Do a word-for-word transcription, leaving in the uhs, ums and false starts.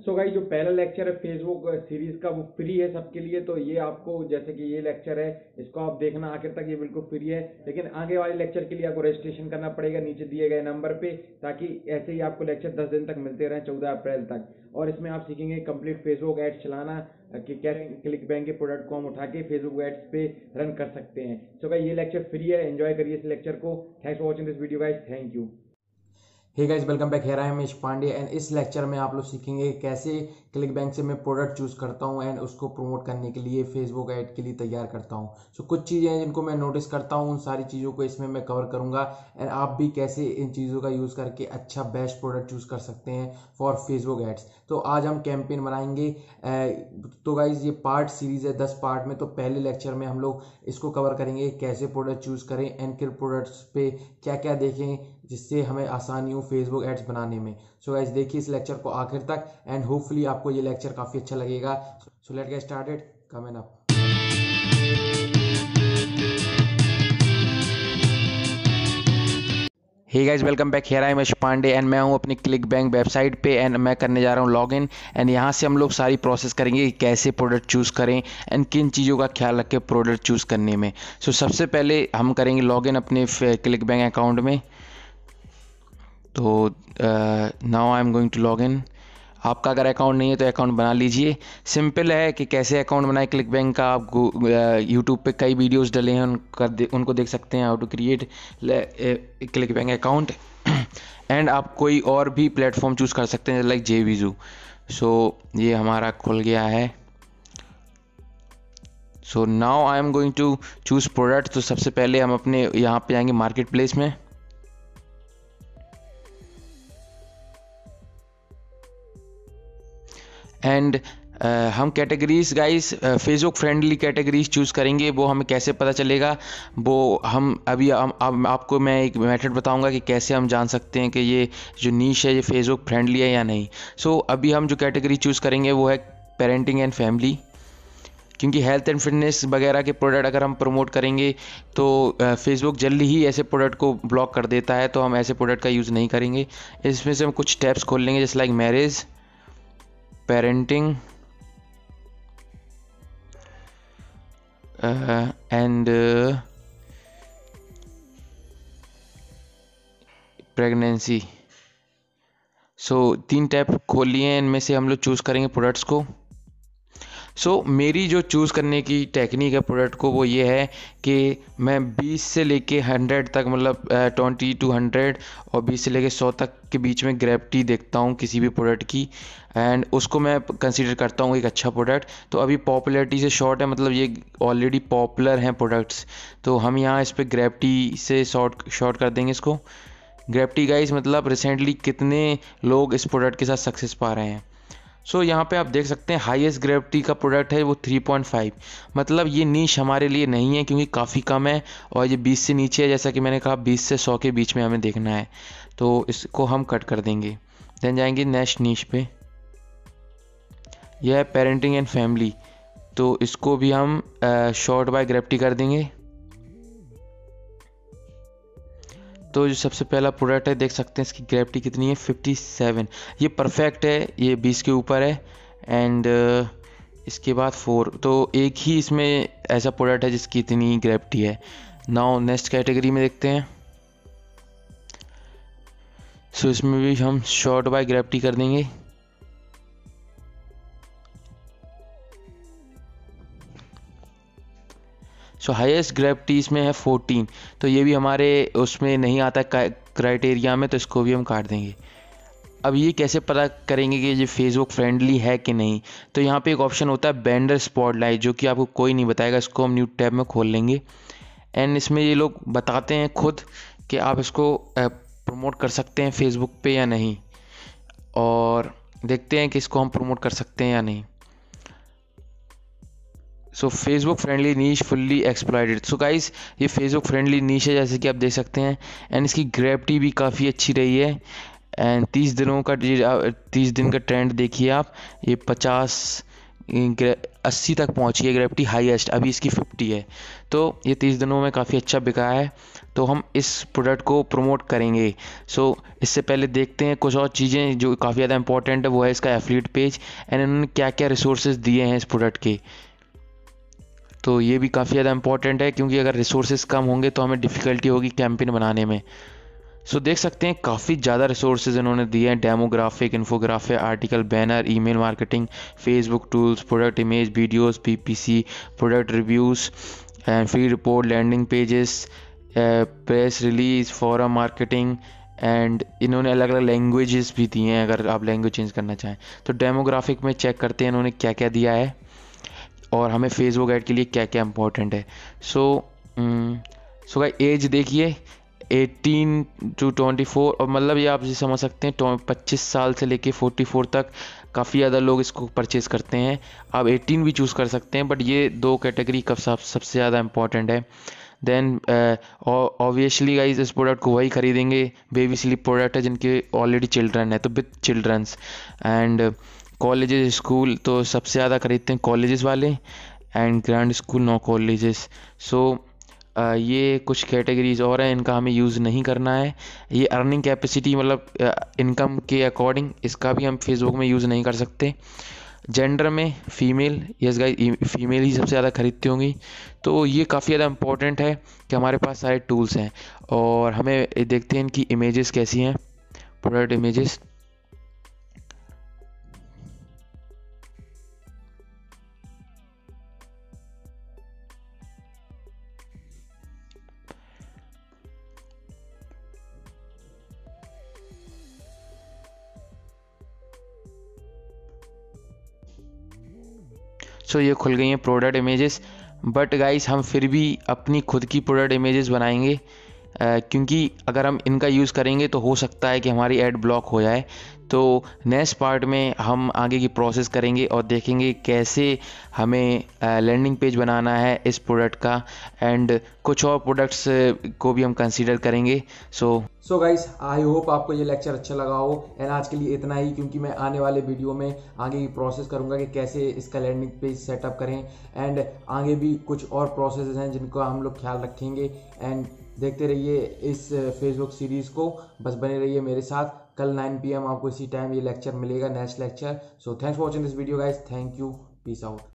So guys जो पहला lecture है फेसबुक सीरीज का वो फ्री है सबके लिए। तो ये आपको जैसे कि ये लेक्चर है इसको आप देखना आखिर तक, ये बिल्कुल फ्री है। लेकिन आगे वाले लेक्चर के लिए आपको रजिस्ट्रेशन करना पड़ेगा नीचे दिए गए नंबर पे, ताकि ऐसे ही आपको लेक्चर दस दिन तक मिलते रहें चौदह अप्रैल तक। और इसमें आप सीखेंगे कंप्लीट फेसबुक एड्स चलाना कि कैसे क्लिक बैंक के प्रोडक्ट को हम उठा के फेसबुक एड्स पे रन कर सकते हैं। सो गाइस ये लेक्चर फ्री है, एंजॉय करिए इस लेक्चर को। Thanks for watching this video guys, thank you. Hey guys, welcome back. Here I am Pandey and इस लेक्चर में आप लोग सीखेंगे कैसे क्लिक बैंक से मैं प्रोडक्ट चूज करता हूं एंड उसको प्रमोट करने के लिए फेसबुक ऐड के लिए तैयार करता हूं। सो so, कुछ चीज़ें हैं जिनको मैं नोटिस करता हूं, उन सारी चीज़ों को इसमें मैं कवर करूंगा एंड आप भी कैसे इन चीज़ों का यूज़ करके अच्छा बेस्ट प्रोडक्ट चूज कर सकते हैं फॉर फेसबुक एड्स। तो आज हम कैंपेन बनाएंगे। तो गाइज ये पार्ट सीरीज है दस पार्ट में। तो पहले लेक्चर में हम लोग इसको कवर करेंगे कैसे प्रोडक्ट चूज करें एंड किन प्रोडक्ट्स पे क्या क्या देखें जिससे हमें आसानी हो फेसबुक एड्स बनाने में। सो गाइस देखिए इस लेक्चर को आखिर तक एंड होपफुली आपको ये लेक्चर काफ़ी अच्छा लगेगा। So let's get started, coming up. Hey guys, welcome back. Here I am Pandey and मैं हूं अपनी क्लिक बैंक वेबसाइट पे एंड मैं करने जा रहा हूं लॉगिन एंड यहां से हम लोग सारी प्रोसेस करेंगे कि कैसे प्रोडक्ट चूज़ करें एंड किन चीज़ों का ख्याल रखें प्रोडक्ट चूज़ करने में। सो so, सबसे पहले हम करेंगे लॉगिन अपने क्लिक बैंक अकाउंट में। तो now I am going to log in. आपका अगर अकाउंट नहीं है तो अकाउंट बना लीजिए। सिंपल है कि कैसे अकाउंट बनाए क्लिक बैंक का। आप यूट्यूब पे कई वीडियोस डले हैं, उनका दे, उनको देख सकते हैं, how to create ClickBank account. And आप कोई और भी प्लेटफॉर्म चूज़ कर सकते हैं लाइक जे वीजू। सो ये हमारा खुल गया है। So now I am going to choose product. तो सबसे पहले हम अपने यहाँ पे जाएंगे मार्केट प्लेस में। एंड uh, हम categories guys Facebook friendly categories choose करेंगे। वो हमें कैसे पता चलेगा, वो हम अभी हम, हम आपको मैं एक मेथड बताऊंगा कि कैसे हम जान सकते हैं कि ये जो नीश है ये फेसबुक फ्रेंडली है या नहीं। सो so, अभी हम जो कैटेगरी चूज़ करेंगे वो है पेरेंटिंग एंड फैमिली, क्योंकि हेल्थ एंड फिटनेस वगैरह के प्रोडक्ट अगर हम प्रमोट करेंगे तो फेसबुक जल्दी ही ऐसे प्रोडक्ट को ब्लॉक कर देता है, तो हम ऐसे प्रोडक्ट का यूज़ नहीं करेंगे। इसमें से हम कुछ टैब्स खोल लेंगे जैसे like marriage, parenting and pregnancy. So तीन टैब खोल लिए हैं, इनमें से हम लोग चूज़ करेंगे प्रोडक्ट्स को। सो so, मेरी जो चूज़ करने की टेक्निक है प्रोडक्ट को वो ये है कि मैं बीस से लेके हंड्रेड तक, मतलब ट्वेंटी टू हंड्रेड और बीस से लेके सौ तक के बीच में ग्रेविटी देखता हूँ किसी भी प्रोडक्ट की एंड उसको मैं कंसीडर करता हूँ एक अच्छा प्रोडक्ट। तो अभी पॉपुलैरिटी से शॉर्ट है, मतलब ये ऑलरेडी पॉपुलर हैं प्रोडक्ट्स, तो हम यहाँ इस पर ग्रेविटी से शॉर्ट शॉर्ट कर देंगे इसको। ग्रेविटी गाइस मतलब रिसेंटली कितने लोग इस प्रोडक्ट के साथ सक्सेस पा रहे हैं। सो so, यहाँ पे आप देख सकते हैं हाईएस्ट ग्रेविटी का प्रोडक्ट है वो थ्री पॉइंट फाइव। मतलब ये नीश हमारे लिए नहीं है क्योंकि काफ़ी कम है और ये बीस से नीचे है। जैसा कि मैंने कहा बीस से सौ के बीच में हमें देखना है, तो इसको हम कट कर देंगे। देन जाएंगे नेक्स्ट नीश पे, यह है पेरेंटिंग एंड फैमिली। तो इसको भी हम शॉर्ट बाय ग्रेविटी कर देंगे। तो जो सबसे पहला प्रोडक्ट है देख सकते हैं इसकी ग्रेविटी कितनी है, फिफ्टी सेवन। ये परफेक्ट है, ये बीस के ऊपर है। एंड इसके बाद फोर, तो एक ही इसमें ऐसा प्रोडक्ट है जिसकी इतनी ग्रेविटी है। नाउ नेक्स्ट कैटेगरी में देखते हैं। सो so, इसमें भी हम शॉर्ट बाय ग्रेविटी कर देंगे। सो हाईएस्ट ग्रेविटी इसमें है फोर्टीन, तो ये भी हमारे उसमें नहीं आता क्राइटेरिया में, तो इसको भी हम काट देंगे। अब ये कैसे पता करेंगे कि ये फेसबुक फ्रेंडली है कि नहीं, तो यहाँ पे एक ऑप्शन होता है वेंडर स्पॉटलाइट, जो कि आपको कोई नहीं बताएगा। इसको हम न्यू टैब में खोल लेंगे एंड इसमें ये लोग बताते हैं खुद कि आप इसको प्रमोट कर सकते हैं फेसबुक पे या नहीं, और देखते हैं कि इसको हम प्रमोट कर सकते हैं या नहीं। So Facebook friendly niche fully exploited. So guys ये फेसबुक फ्रेंडली नीश है जैसे कि आप देख सकते हैं एंड इसकी ग्रेविटी भी काफ़ी अच्छी रही है। एंड तीस दिनों का तीस दिन का ट्रेंड देखिए आप, ये पचास अस्सी तक पहुंची है ग्रेविटी हाईएस्ट, अभी इसकी फिफ्टी है। तो ये तीस दिनों में काफ़ी अच्छा बिका है, तो हम इस प्रोडक्ट को प्रमोट करेंगे। सो इससे पहले देखते हैं कुछ और चीज़ें जो काफ़ी ज़्यादा इंपॉर्टेंट है, वो है इसका एफिलिएट पेज एंड इन्होंने क्या क्या रिसोर्सेज दिए हैं इस प्रोडक्ट के। तो ये भी काफ़ी ज़्यादा इंपॉर्टेंट है, क्योंकि अगर रिसोर्सेज कम होंगे तो हमें डिफ़िकल्टी होगी कैंपेन बनाने में। सो so, देख सकते हैं काफ़ी ज़्यादा रिसोर्सेज इन्होंने दिए हैं, demographic, infographic, article, banner, email marketing, Facebook tools, product image, videos, PPC, product reviews and free report, landing pages, press release, forum marketing and इन्होंने अलग अलग लैंग्वेजेस भी दिए हैं अगर आप लैंग्वेज चेंज करना चाहें। तो डेमोग्राफिक में चेक करते हैं इन्होंने क्या क्या दिया है और हमें फेसबुक ऐड के लिए क्या क्या इंपॉर्टेंट है। सो सो गाइस एज देखिए एटीन टू ट्वेंटी फोर, और मतलब ये आप जी समझ सकते हैं पच्चीस साल से लेके फोर्टी फोर तक काफ़ी ज़्यादा लोग इसको परचेज़ करते हैं। आप एटीन भी चूज़ कर सकते हैं, बट ये दो कैटेगरी कब सब सबसे ज़्यादा इंपॉर्टेंट है। देन ऑब्वियसली गाइज इस प्रोडक्ट को वही खरीदेंगे, बेबी स्लीप प्रोडक्ट है जिनके ऑलरेडी चिल्ड्रन है, तो with childrens. And colleges school तो सबसे ज़्यादा खरीदते हैं कॉलेजेस वाले, and grand school no colleges. So ये कुछ कैटेगरीज और हैं, इनका हमें यूज़ नहीं करना है। ये अर्निंग कैपेसिटी मतलब इनकम के अकॉर्डिंग इसका भी हम फेसबुक में यूज़ नहीं कर सकते। जेंडर में फीमेल, यस गाइस फीमेल ही सबसे ज़्यादा खरीदती होंगी। तो ये काफ़ी ज़्यादा इंपॉर्टेंट है कि हमारे पास सारे टूल्स हैं, और हमें देखते हैं इनकी इमेजेस कैसी हैं, प्रोडक्ट इमेजेस। सो so, ये खुल गई हैं प्रोडक्ट इमेजेस, बट गाइस हम फिर भी अपनी खुद की प्रोडक्ट इमेजेस बनाएंगे, Uh, क्योंकि अगर हम इनका यूज़ करेंगे तो हो सकता है कि हमारी ऐड ब्लॉक हो जाए। तो नेक्स्ट पार्ट में हम आगे की प्रोसेस करेंगे और देखेंगे कैसे हमें लैंडिंग पेज बनाना है इस प्रोडक्ट का, एंड कुछ और प्रोडक्ट्स को भी हम कंसीडर करेंगे। सो सो गाइस आई होप आपको ये लेक्चर अच्छा लगा हो, एंड आज के लिए इतना ही, क्योंकि मैं आने वाले वीडियो में आगे की प्रोसेस करूंगा कि कैसे इसका लैंडिंग पेज सेटअप करें, एंड आगे भी कुछ और प्रोसेस हैं जिनको हम लोग ख्याल रखेंगे। एंड देखते रहिए इस फेसबुक सीरीज़ को, बस बने रहिए मेरे साथ। कल नाइन पी एम आपको इसी टाइम ये लेक्चर मिलेगा, next lecture. So thanks for watching this video guys, thank you, peace out.